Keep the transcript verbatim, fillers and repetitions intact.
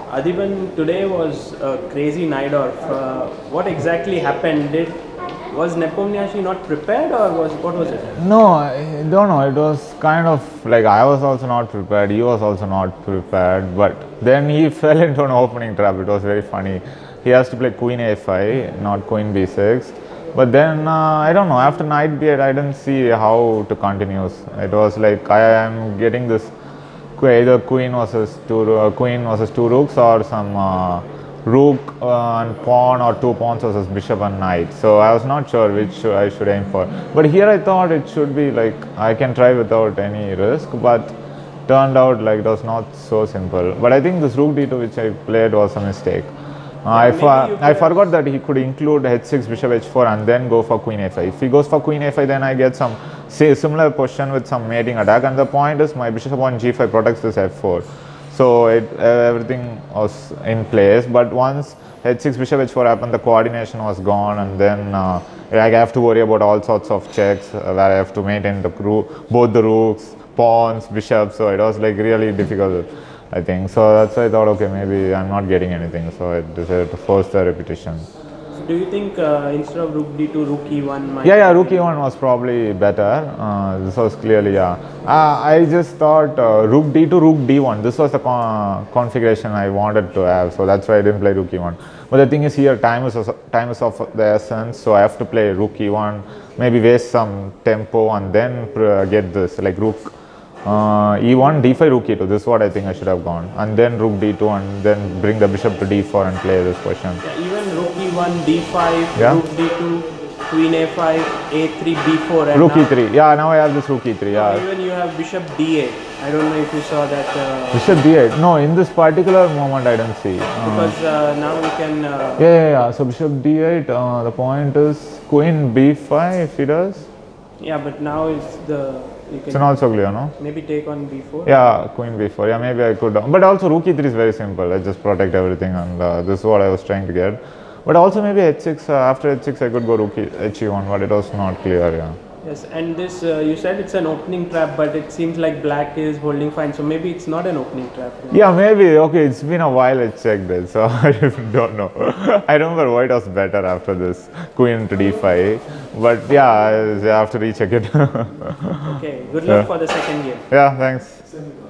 Adiban, today was a crazy night off. Uh, what exactly happened? Did was Nepomniachtchi not prepared, or was what was it? No, I don't know. It was kind of like I was also not prepared. He was also not prepared. But then he fell into an opening trap. It was very funny. He has to play Queen A five, not Queen B six. But then uh, I don't know. After knight B eight, I didn't see how to continue. It was like I am getting this either queen versus two uh, queen versus two rooks or some uh, rook uh, and pawn or two pawns versus bishop and knight. So I was not sure which I should aim for. But here I thought it should be like I can try without any risk. But turned out like it was not so simple. But I think this rook d two which I played was a mistake. Uh, I, for, I forgot that he could include h six, bishop h four and then go for queen a five. If he goes for queen a five, then I get some say similar position with some mating attack, and the point is my bishop on g five protects this f four. So it, uh, everything was in place, but once h six, bishop h four happened, the coordination was gone, and then uh, I have to worry about all sorts of checks uh, where I have to maintain the both the rooks, pawns, bishops, so it was like really difficult. I think so. That's why I thought, okay, maybe I'm not getting anything, so I decided to force the repetition. So do you think uh, instead of rook d two, rook e one might? Yeah, yeah, rook e one was probably better. Uh, this was clearly, yeah. Uh, I just thought uh, rook d two, rook d one. This was the con configuration I wanted to have, so that's why I didn't play rook e one. But the thing is, here time is time is of the essence, so I have to play rook e one, maybe waste some tempo and then get this like rook. Uh, e one, d five, rook e two. This is what I think I should have gone, and then rook d two, and then bring the bishop to d four and play this position. Yeah, even rook e one, d five, yeah? rook d two, queen a five, a three, b four, and rook e three. Yeah, now I have this rook e three. Yeah. Even you have bishop d eight. I don't know if you saw that. Uh, bishop d eight. No, in this particular moment I didn't see. Uh, because uh, now we can. Uh, yeah, yeah, yeah. So bishop d eight. Uh, the point is queen b five. If he does. Yeah, but now it's the. It's not so clear, no? Maybe take on b four? Yeah, queen b four. Yeah, maybe I could. But also rook e three is very simple. I just protect everything, and uh, this is what I was trying to get. But also maybe h six, uh, after h six I could go rook e, h e one, but it was not clear, yeah. Yes, and this, uh, you said it's an opening trap, but it seems like black is holding fine, so maybe it's not an opening trap. Right? Yeah, maybe. Okay, it's been a while I checked it, so I don't know. I remember white was better after this queen to d five, but yeah, I have to recheck it. Okay, good luck yeah. for the second game. Yeah, thanks.